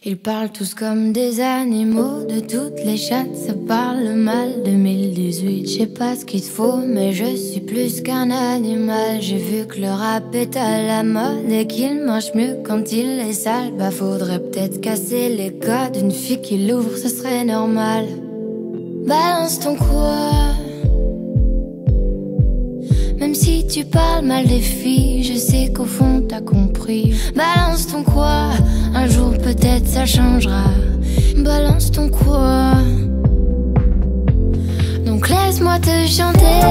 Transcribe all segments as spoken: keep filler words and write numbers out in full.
Ils parlent tous comme des animaux, de toutes les chattes, ça parle mal. deux mille dix-huit, je sais pas ce qu'il te faut, mais je suis plus qu'un animal. J'ai vu que le rap est à la mode et qu'il mange mieux quand il est sale. Bah faudrait peut-être casser les codes, une fille qui l'ouvre, ce serait normal. Balance ton quoi. Même si tu parles mal des filles, je sais qu'au fond t'as compris. Balance ton quoi, un jour peut-être ça changera. Balance ton quoi. Donc laisse-moi te chanter,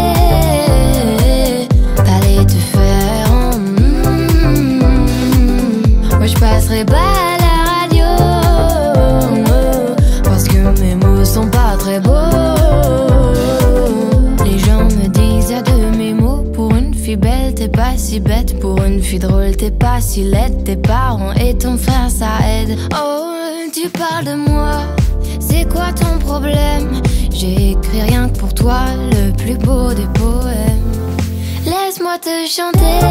aller te faire en mm, moi je passerai pas à la radio, parce que mes mots sont pas très beaux. Les gens me disent à de mes mots, pour une fille belle t'es pas si bête, pour une fille drôle t'es pas si laide. Tes parents et ton frère ça aide. Oh tu parles de moi, c'est quoi ton problème? J'ai écrit rien que pour toi le plus beau des poèmes. Laisse-moi te chanter,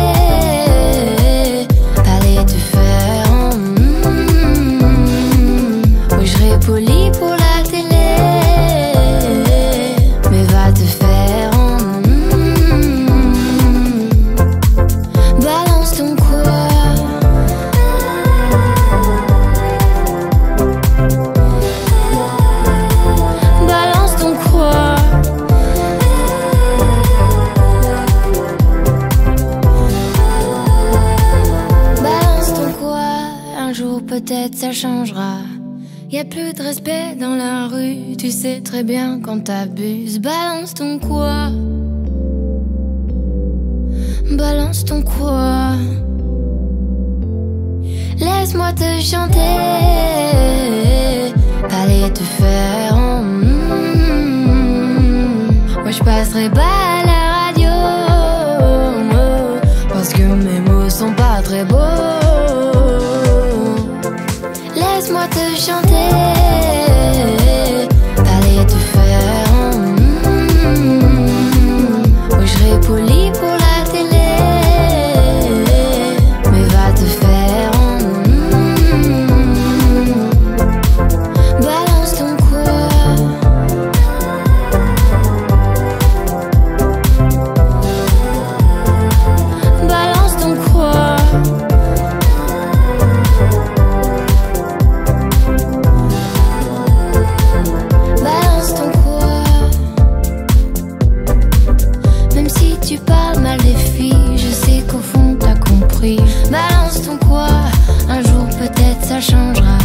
aller te faire en mm, oui je serai poli pour la télé, mais va te faire en balance ton quoi. Balance ton quoi. Balance ton quoi. Un jour peut-être ça changera. Y'a plus de respect dans la rue, tu sais très bien quand t'abuses. Balance ton quoi. Balance ton quoi. Laisse-moi te chanter, aller te faire en mm, moi je passerai pas à la radio, parce que mes mots sont pas très beaux. Laisse-moi te chanter, aller te faire en mm, moi je serai poli pour la télé, mais va te faire en mm, balance ton quoi. Balance ton quoi. Balance ton quoi. Même si tu parles mal des filles, je sais qu'au fond t'as compris. Balance ton quoi, un jour peut-être ça changera.